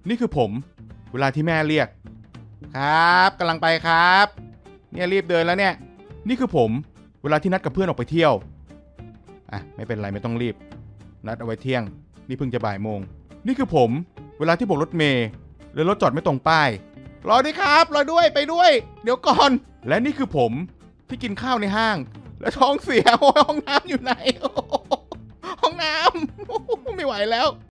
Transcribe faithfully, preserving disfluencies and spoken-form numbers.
นี่คือผมเวลาที่แม่เรียกครับกำลังไปครับเนี่ยรีบเดินแล้วเนี่ยนี่คือผมเวลาที่นัดกับเพื่อนออกไปเที่ยวอ่ะไม่เป็นไรไม่ต้องรีบนัดเอาไว้เที่ยงนี่เพิ่งจะบ่ายโมงนี่คือผมเวลาที่โบกรถเมล์แล้วรถจอดไม่ตรงป้ายรอด้วยครับรอด้วยไปด้วยเดี๋ยวก่อนและนี่คือผมที่กินข้าวในห้างแล้วท้องเสียห้องน้ำอยู่ไหนห้องน้ำไม่ไหวแล้ว